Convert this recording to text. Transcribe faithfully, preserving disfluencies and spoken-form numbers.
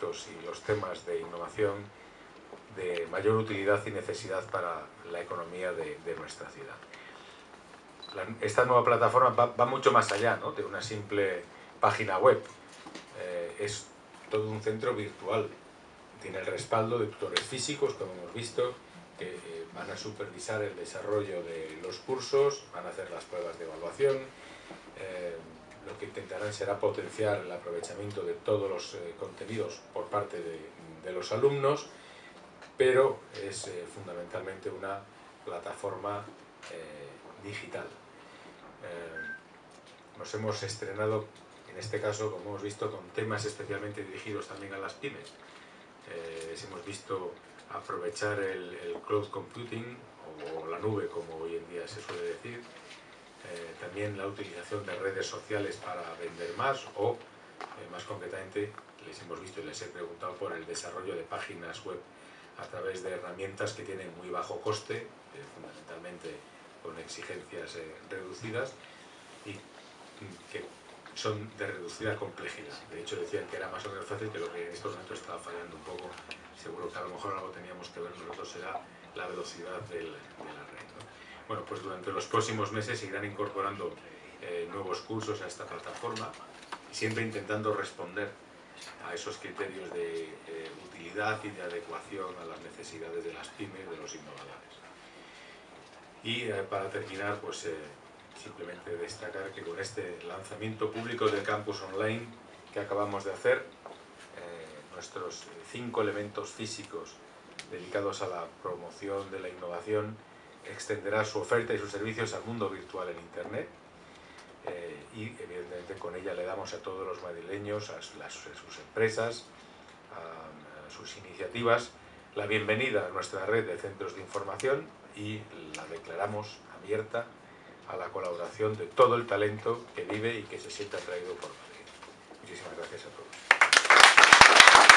proyectos y los temas de innovación de mayor utilidad y necesidad para la economía de, de nuestra ciudad. La, esta nueva plataforma va, va mucho más allá, ¿no?, de una simple página web. Eh, es todo un centro virtual. Tiene el respaldo de tutores físicos, como hemos visto, que eh, van a supervisar el desarrollo de los cursos, van a hacer las pruebas de evaluación. Eh, lo que intentarán será potenciar el aprovechamiento de todos los eh, contenidos por parte de, de los alumnos, pero es eh, fundamentalmente una plataforma eh, digital. Eh, nos hemos estrenado, en este caso, como hemos visto, con temas especialmente dirigidos también a las pymes. Eh, hemos visto aprovechar el, el cloud computing, o, o la nube, como hoy en día se suele decir. Eh, también la utilización de redes sociales para vender más, o eh, más concretamente les hemos visto y les he preguntado por el desarrollo de páginas web a través de herramientas que tienen muy bajo coste, eh, fundamentalmente con exigencias eh, reducidas y que son de reducida complejidad. De hecho decían que era más o menos fácil, que lo que en estos momentos estaba fallando un poco, seguro que a lo mejor algo teníamos que ver nosotros, será la velocidad del, de la red, ¿no? Bueno, pues durante los próximos meses irán incorporando eh, nuevos cursos a esta plataforma, siempre intentando responder a esos criterios de eh, utilidad y de adecuación a las necesidades de las pymes, de los innovadores. Y eh, para terminar, pues eh, simplemente destacar que con este lanzamiento público del campus online que acabamos de hacer, eh, nuestros cinco elementos físicos dedicados a la promoción de la innovación extenderá su oferta y sus servicios al mundo virtual en Internet. Eh, y evidentemente con ella le damos a todos los madrileños, a, las, a sus empresas, a, a sus iniciativas, la bienvenida a nuestra red de centros de información y la declaramos abierta a la colaboración de todo el talento que vive y que se siente atraído por Madrid. Muchísimas gracias a todos.